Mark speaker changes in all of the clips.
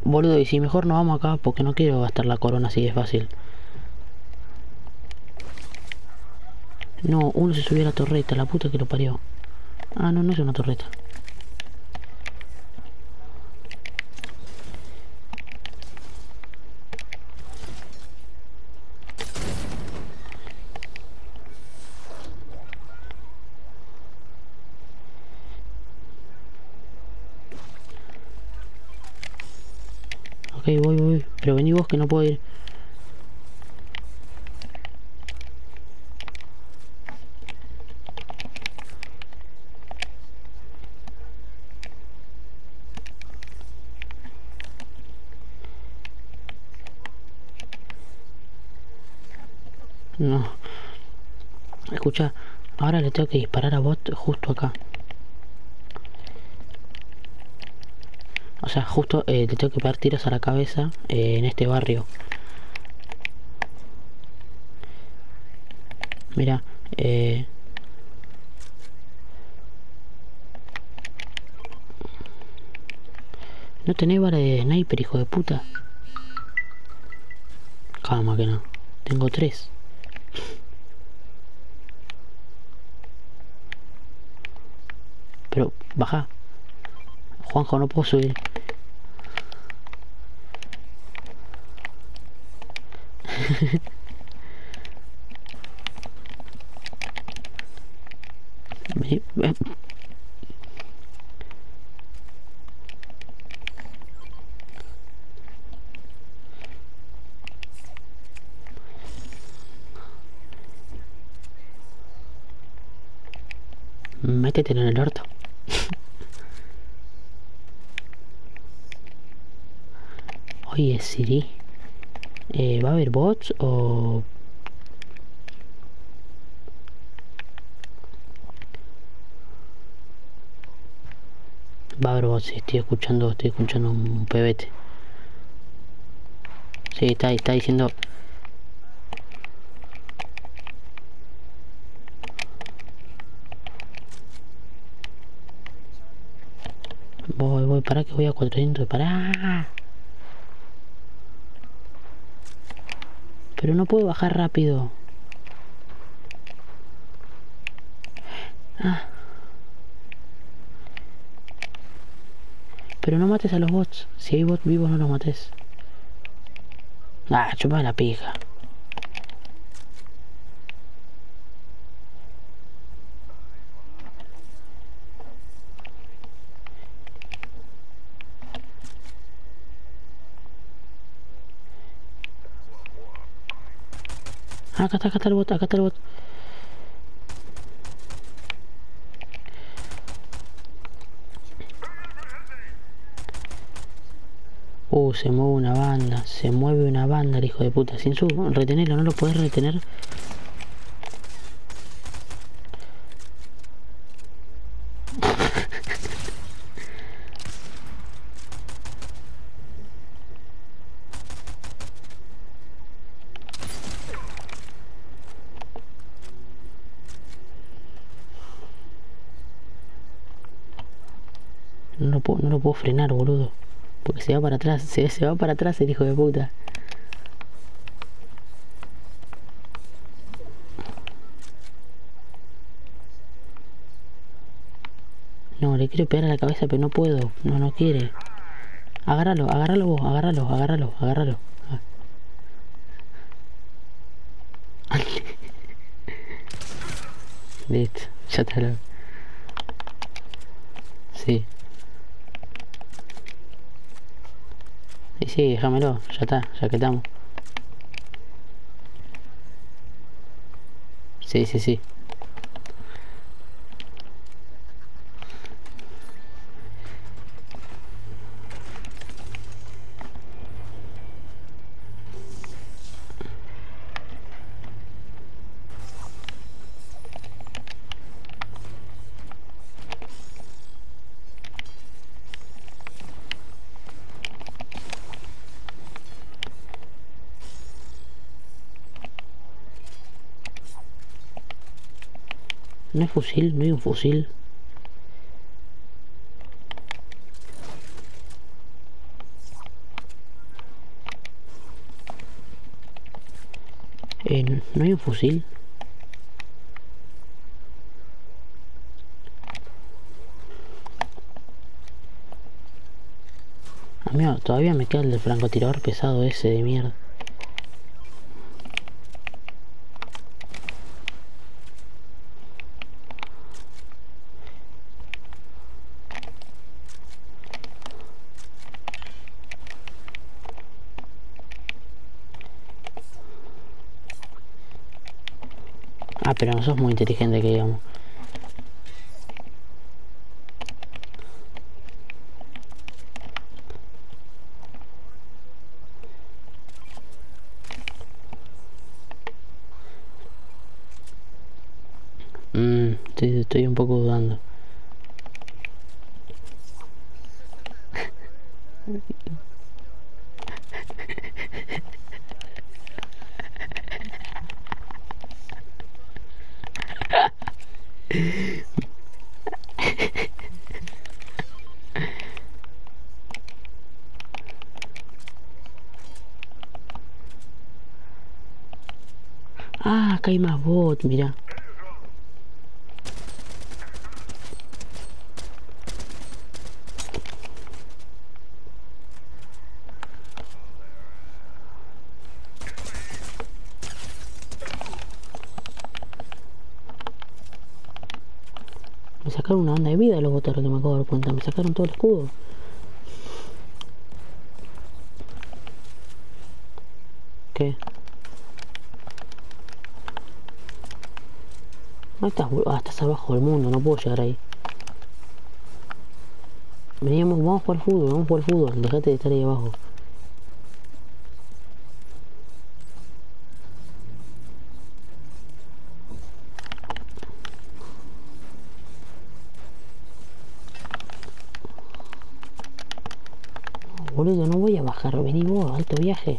Speaker 1: Boludo, y si mejor nos vamos acá porque no quiero gastar la corona así de fácil. No, uno se subió a la torreta, la puta que lo parió. Ah, no, no es una torreta. Ok, voy. Pero vení vos que no puedo ir. No. Escucha, ahora le tengo que disparar a bot justo acá. O sea, justo le tengo que pegar tiros a la cabeza en este barrio. Mira, no tenés bala de sniper, hijo de puta. Calma que no. Tengo 3. Pero, baja. Juanjo, no puedo subir. Vení, ven. Métetelo en el orto. Oye, Siri. ¿Va a haber bots o...? Va a haber bots, sí, estoy escuchando un pebete. Sí, está diciendo... Voy, para que voy a 400, pará. Pero no puedo bajar rápido. Ah. Pero no mates a los bots. Si hay bots vivos no los mates. Ah, chupa la pija. Ah, acá está el bot, acá está el bot. Se mueve una banda el hijo de puta. Sin su, retenerlo, no lo puedes retener. No lo puedo frenar, boludo. Porque se va para atrás, se va para atrás el hijo de puta. No, le quiero pegar a la cabeza, pero no puedo. No quiere. Agárralo vos, agárralo. Listo, ya está. Sí. Sí, déjamelo, ya está, ya que estamos. Sí. No hay fusil, no hay un fusil. ¿No hay un fusil? Amigo, todavía me queda el del francotirador pesado ese de mierda. Ah, pero no sos muy inteligente que digamos. Estoy un poco dudando. Ah, acá hay más bots, mira. Me sacaron una banda de vida los boteros que me acabo de dar cuenta. Me sacaron todo el escudo. ¿Qué? No estás, estás abajo del mundo, no puedo llegar ahí. Veníamos, vamos por el fútbol, vamos por el fútbol. Dejate de estar ahí abajo. No, boludo, no voy a bajar. Vení vos, alto viaje.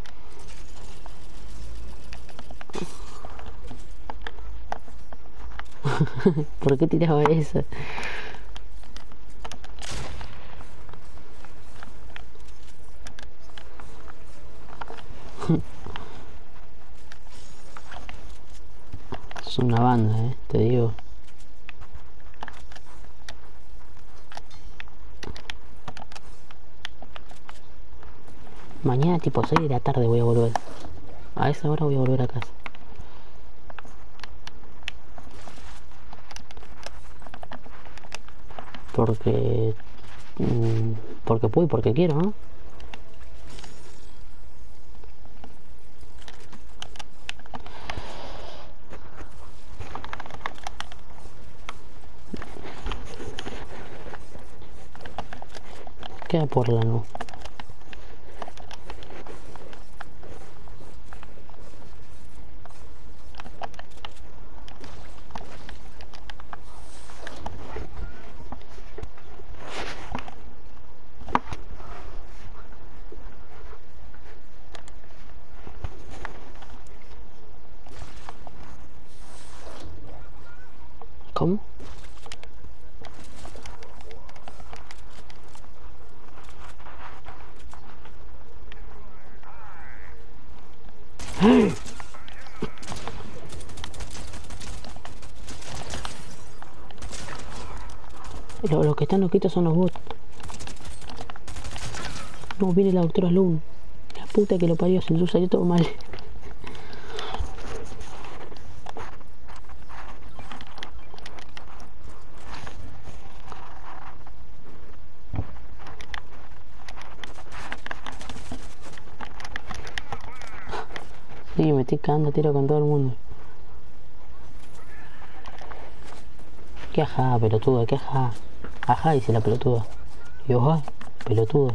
Speaker 1: ¿Por qué tiraba esa? Es una banda, te digo. Mañana tipo 6 de la tarde voy a volver. A esa hora voy a volver a casa. Porque... porque puedo y porque quiero, ¿no? Queda por la no. ¿Cómo? Los que están loquitos son los bots. No, viene la doctora Sloan. La puta que lo parió, se nos salió todo mal. Sí, me estoy cagando a tiro con todo el mundo. ¿Qué ajá, pelotudo? ¿Qué ajá? Ajá, dice la pelotuda. Y ojo, pelotudo.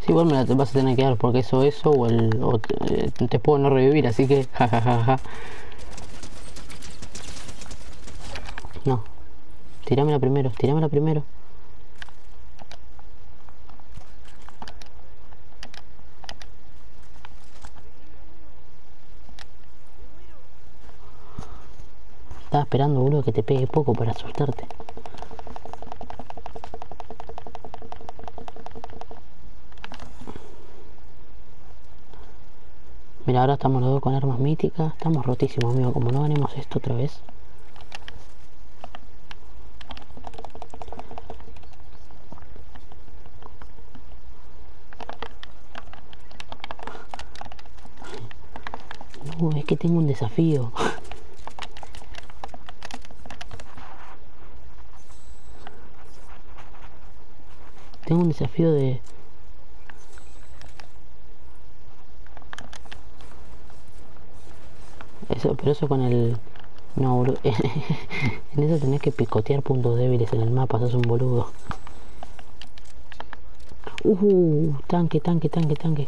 Speaker 1: Sí, igual me la vas a tener que dar porque eso o te puedo no revivir, así que jajajaja. No, tirámela primero, tirámela primero. Estaba esperando, boludo, que te pegue poco para asustarte. Mira, ahora estamos los dos con armas míticas. Estamos rotísimos, amigo. Como no ganemos esto otra vez. No, es que tengo un desafío. Tengo un desafío de... Eso, pero eso con el... No, boludo. En eso tenés que picotear puntos débiles en el mapa. Sos un boludo. Tanque, tanque, tanque, tanque.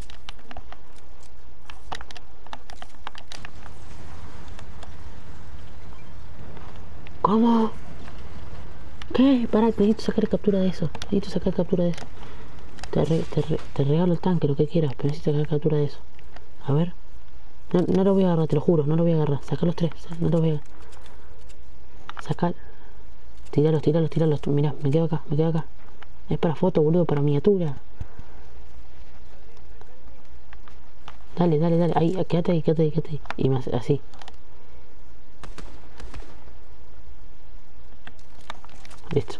Speaker 1: ¿Cómo? ¿Qué? Pará, necesito sacar captura de eso. Necesito sacar captura de eso. Te regalo el tanque, lo que quieras, pero necesito sacar captura de eso. A ver. No, no lo voy a agarrar, te lo juro, no lo voy a agarrar. Saca los tres, no lo voy a... Sacar. Tíralos, tíralos, tíralos. Mirá, me quedo acá, me quedo acá. Es para foto, boludo, para miniatura. Dale, dale, dale. Ahí, quédate ahí, quédate ahí, quédate ahí. Y más, así. Listo.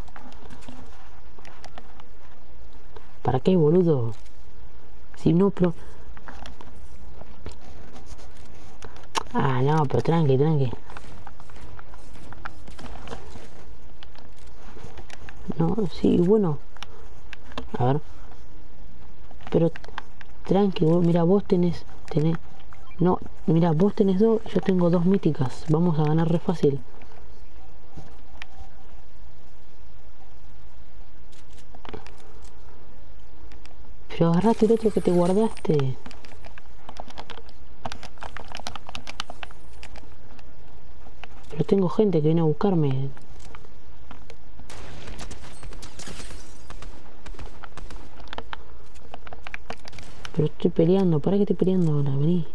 Speaker 1: ¿Para qué, boludo? Si no, pero... Ah, no, pero tranqui, tranqui. No, sí, bueno. A ver. Pero tranqui, mira, vos tenés... No, mira, vos tenés dos, yo tengo dos míticas. Vamos a ganar re fácil. Pero agarrate el otro que te guardaste. Pero tengo gente que viene a buscarme. Pero estoy peleando, ¿para qué estoy peleando ahora? Vení.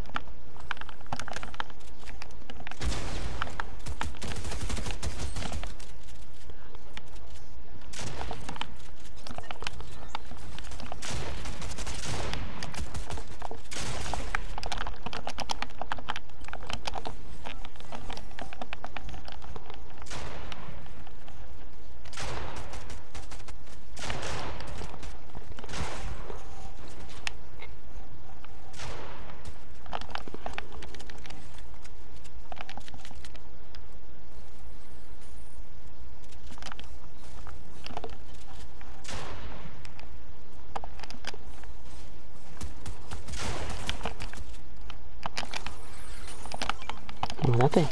Speaker 1: ¿Me mataste?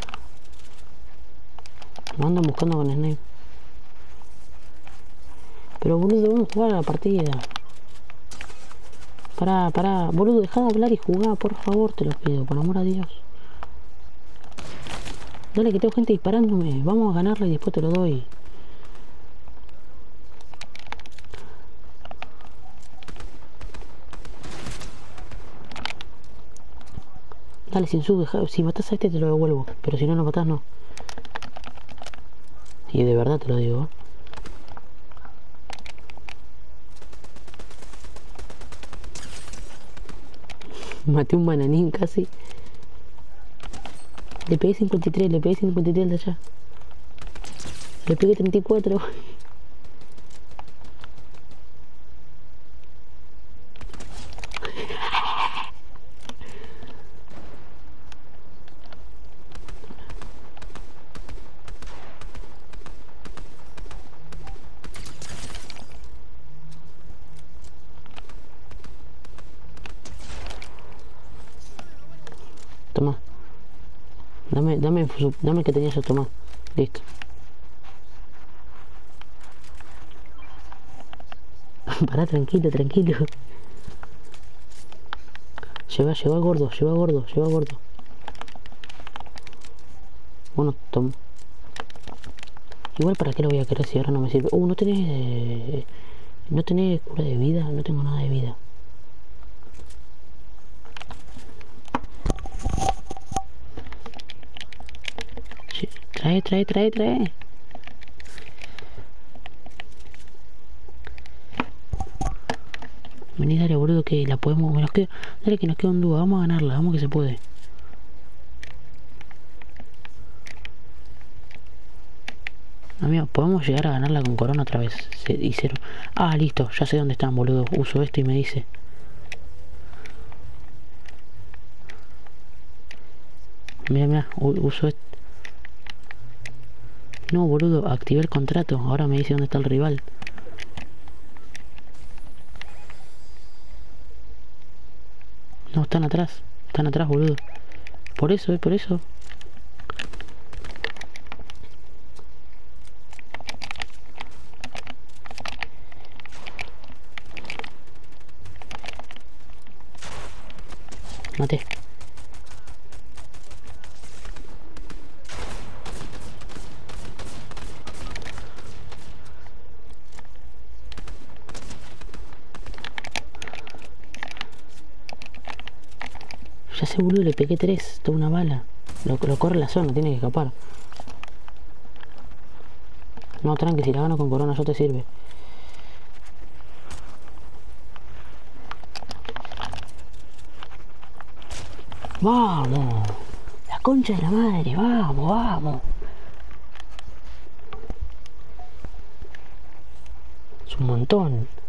Speaker 1: Me andan buscando con Snape. Pero boludo, vamos a jugar a la partida. Pará, boludo, dejá de hablar y jugar, por favor, te lo pido, por amor a Dios. Dale, que tengo gente disparándome. Vamos a ganarla y después te lo doy. Dale, sin sub, si matas a este te lo devuelvo. Pero si no lo matas, no. Y de verdad te lo digo. Maté un bananín casi. Le pegué 53, le pegué 53 de allá. Le pegué 34. Toma. Dame que tenía yo, toma. Listo. Pará, tranquilo, tranquilo. Lleva al gordo, lleva al gordo, lleva al gordo. Bueno, toma. Igual para qué lo voy a querer si ahora no me sirve. No tenés... no tenés cura de vida, no tengo nada de vida. Trae. Vení, dale, boludo, que la podemos... dale, que nos queda un dúo, vamos a ganarla, vamos que se puede. Amigo, podemos llegar a ganarla con corona otra vez. Se hicieron... Ah, listo, ya sé dónde están, boludo. Uso esto y me dice... Mira, uso esto. No, boludo, activé el contrato. Ahora me dice dónde está el rival. No, están atrás, boludo. Por eso, por eso. Maté. Ya sé, boludo, le pegué 3, toda una bala. Lo corre la zona, tiene que escapar. No, tranqui, si la gano con corona yo te sirve. ¡Vamos! La concha de la madre, vamos. Es un montón.